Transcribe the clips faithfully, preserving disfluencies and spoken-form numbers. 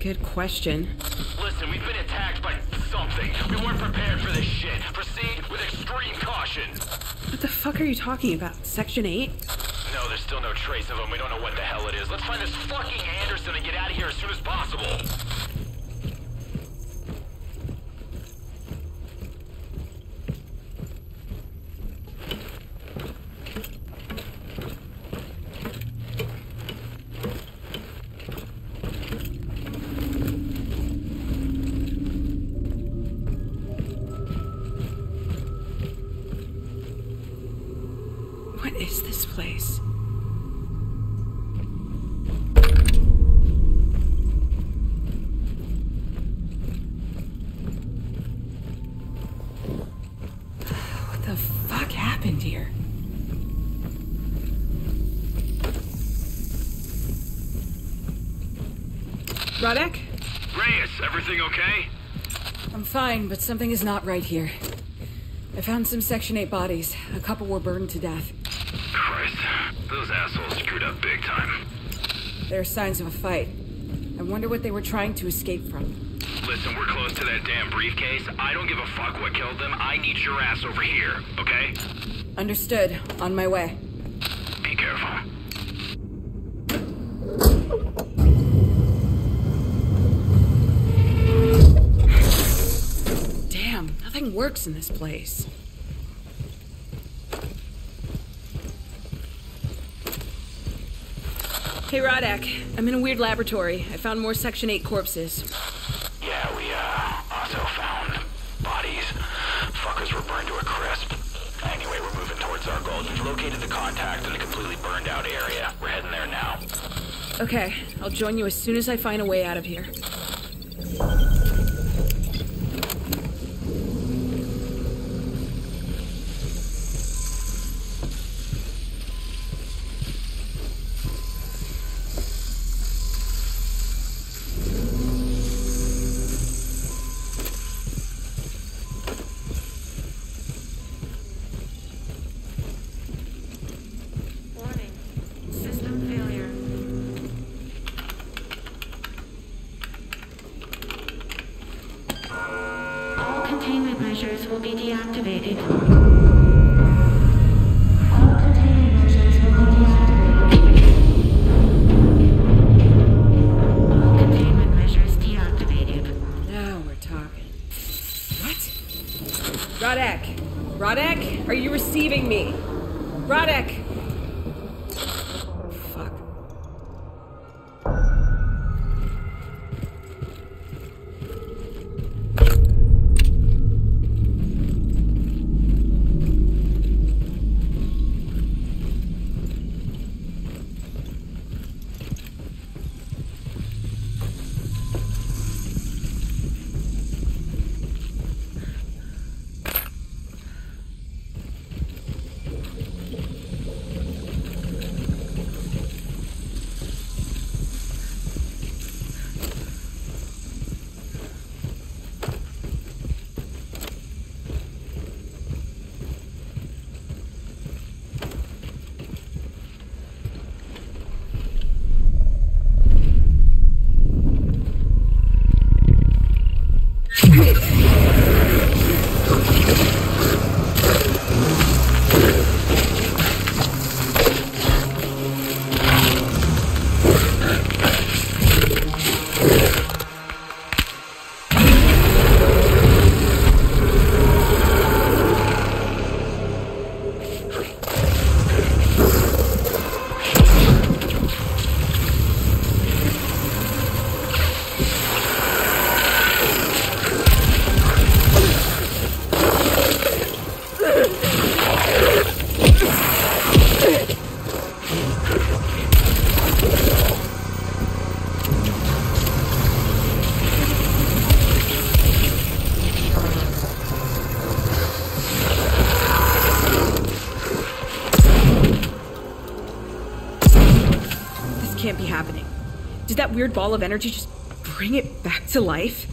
Good question. Listen, we've been attacked by something. We weren't prepared for this shit. Proceed with extreme caution. What the fuck are you talking about? Section eight? No, there's still no trace of him. We don't know what the hell it is. Let's find this fucking Anderson and get out of here as soon as possible. What is this place? What the fuck happened here? Radek? Reyes, everything okay? I'm fine, but something is not right here. I found some Section eight bodies. A couple were burned to death. Christ, those assholes screwed up big time. There are signs of a fight. I wonder what they were trying to escape from. Listen, we're close to that damn briefcase. I don't give a fuck what killed them. I need your ass over here, okay? Understood. On my way. Be careful. Damn, nothing works in this place. Hey, Radek. I'm in a weird laboratory. I found more Section eight corpses. Yeah, we, uh, also found bodies. Fuckers were burned to a crisp. Anyway, we're moving towards our goal. We've located the contact in a completely burned out area. We're heading there now. Okay, I'll join you as soon as I find a way out of here. Warning. System failure. All containment measures will be deactivated. All containment measures will be deactivated. All containment measures deactivated. Now we're talking. What? Radek! Radek? Are you receiving me? Radek! Fuck. Can't be happening. Did that weird ball of energy just bring it back to life?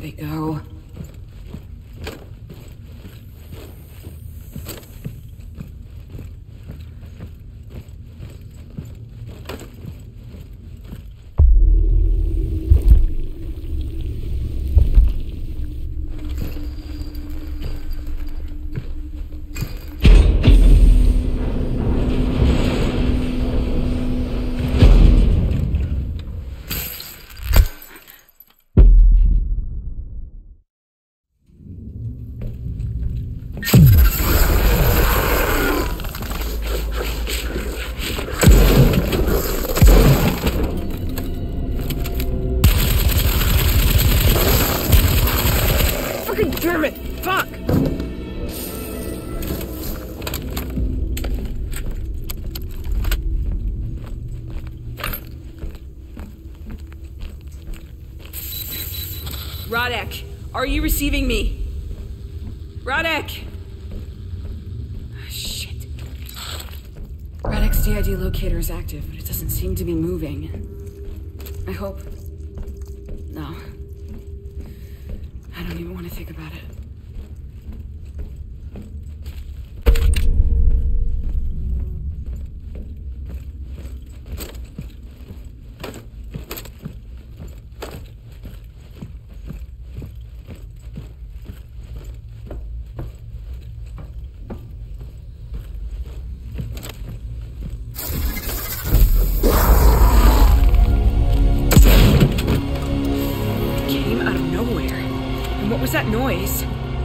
they go? Damn it! Fuck! Radek, are you receiving me? Radek! Shit. Radek's D I D locator is active, but it doesn't seem to be moving. I hope... No. I don't even want to think about it. What was that noise?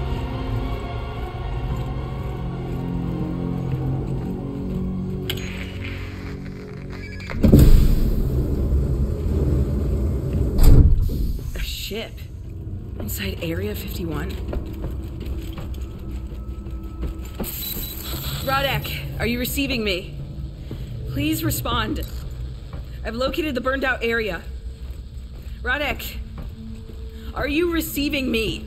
A ship inside Area fifty-one? Radek, are you receiving me? Please respond. I've located the burned out area. Radek, are you receiving me?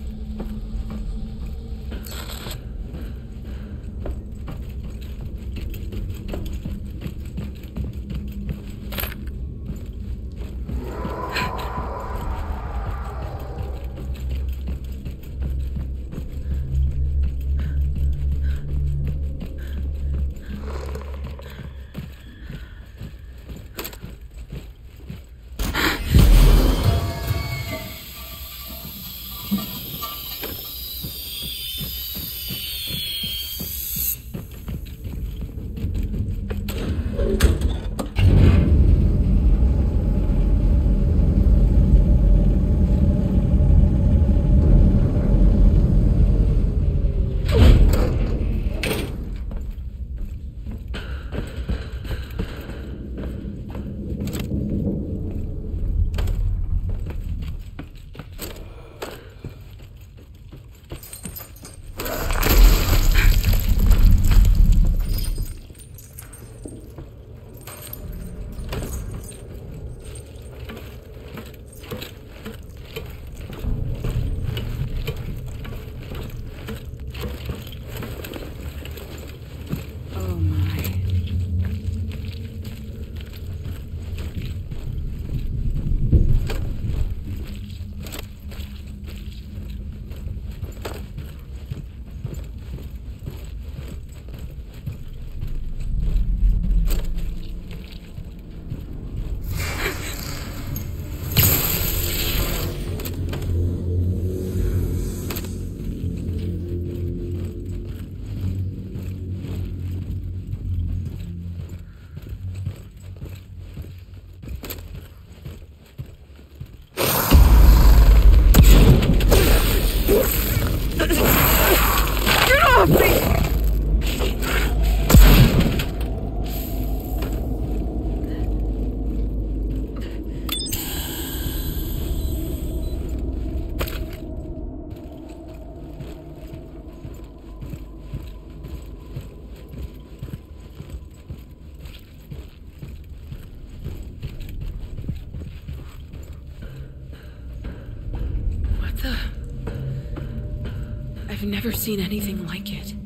I've never seen anything like it.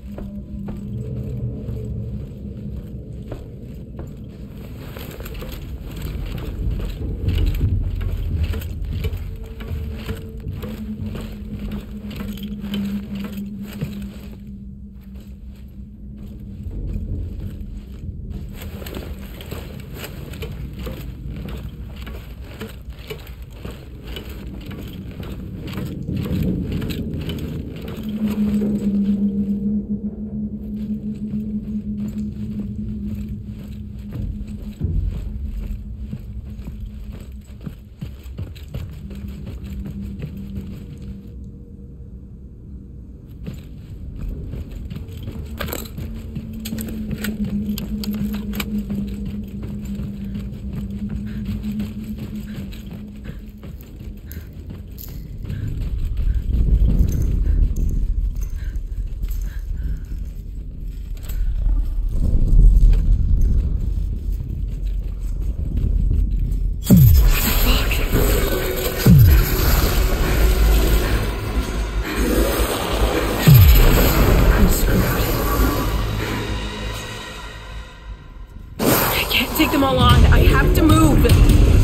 on. I have to move.